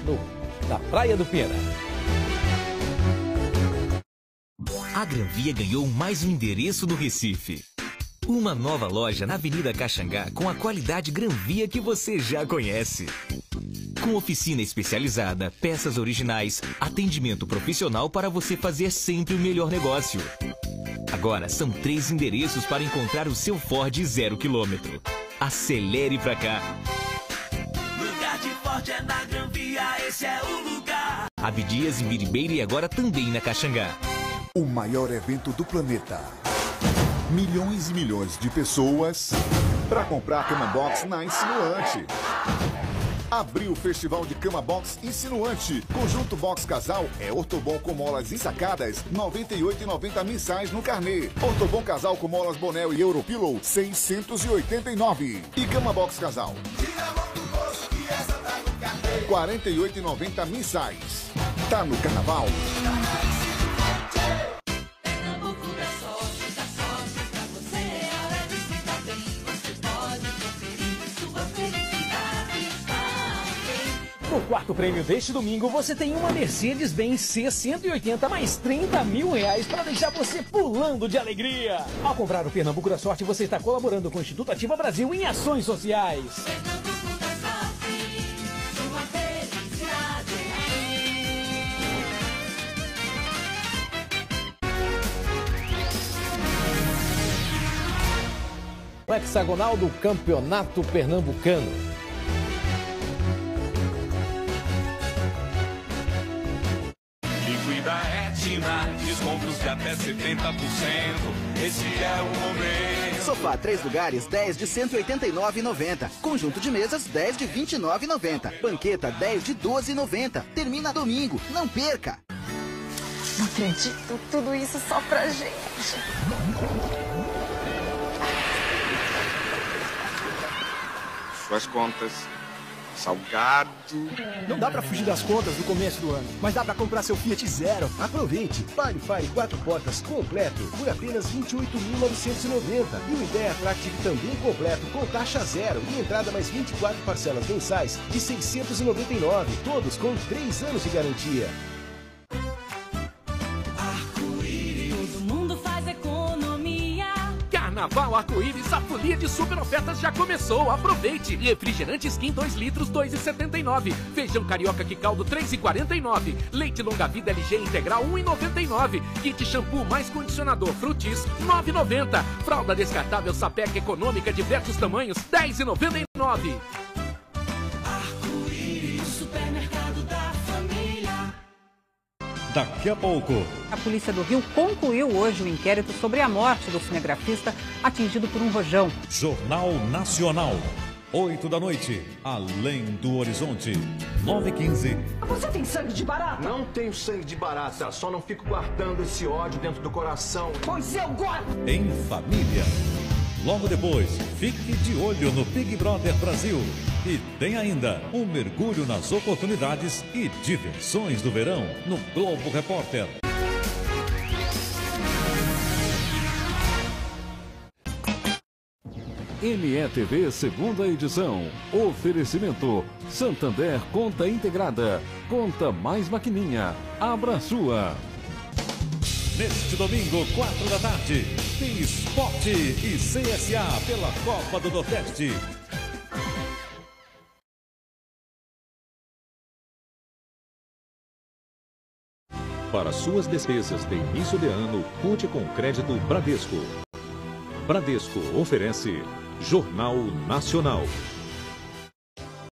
na Praia do Pena. A Granvia ganhou mais um endereço no Recife. Uma nova loja na Avenida Caxangá com a qualidade Granvia que você já conhece. Com oficina especializada, peças originais, atendimento profissional para você fazer sempre o melhor negócio. Agora são 3 endereços para encontrar o seu Ford 0 km. Acelere pra cá. Lugar de Ford é na Granvia, esse é o lugar. Abdias e Miribeira e agora também na Caxangá. O maior evento do planeta. Milhões e milhões de pessoas para comprar cama box na Insinuante. Abriu o Festival de Cama Box Insinuante. Conjunto Box Casal é Ortobon com molas ensacadas, R$ 98,90 mensais no carnê. Ortobon Casal com molas Bonel e Europillow, R$ 689. E Cama Box Casal, R$ 48,90 mensais. Tá no carnaval? No quarto prêmio deste domingo, você tem uma Mercedes-Benz C180 mais R$30 mil para deixar você pulando de alegria. Ao comprar o Pernambuco da Sorte, você está colaborando com o Instituto Ativa Brasil em ações sociais. Pernambuco da Sorte, sua felicidade. O hexagonal do Campeonato Pernambucano. Da Etna, descontos de até 70%. Esse é o momento. Sofá 3 lugares, 10 de R$ 189,90. Conjunto de mesas, 10 de R$ 29,90. Banqueta, 10 de R$ 12,90. Termina domingo, não perca. Não acredito, tudo isso só pra gente. Suas contas, salgado. Não dá pra fugir das contas no começo do ano, mas dá pra comprar seu Fiat Zero. Aproveite! Fire 4 portas completo por apenas R$ 28.990. E o Ideia Attractive também completo com taxa zero e entrada mais 24 parcelas mensais de R$ 699. Todos com 3 anos de garantia. Todo mundo faz economia. Carnaval Arco-Íris, a folia de super ofertas já começou. Aproveite! Refrigerante Skin 2 litros, R$ 2,79. Feijão carioca que caldo, R$ 3,49. Leite longa-vida LG integral, R$ 1,99. Kit shampoo mais condicionador Frutis, R$ 9,90. Fralda descartável Sapec econômica, diversos tamanhos, R$ 10,99. Arco-Íris, supermercado da família. Daqui a pouco. A Polícia do Rio concluiu hoje o inquérito sobre a morte do cinegrafista atingido por um rojão. Jornal Nacional. 8 da noite, Além do Horizonte. 9h15. Você tem sangue de barata? Não tenho sangue de barata, só não fico guardando esse ódio dentro do coração. Pois eu guardo! Em família. Logo depois, fique de olho no Big Brother Brasil. E tem ainda um mergulho nas oportunidades e diversões do verão no Globo Repórter. NETV segunda edição. Oferecimento Santander Conta Integrada. Conta mais maquininha. Abra a sua. Neste domingo, 4 da tarde, tem Esporte e CSA pela Copa do Nordeste. Para suas despesas de início de ano, conte com crédito Bradesco. Bradesco oferece Jornal Nacional.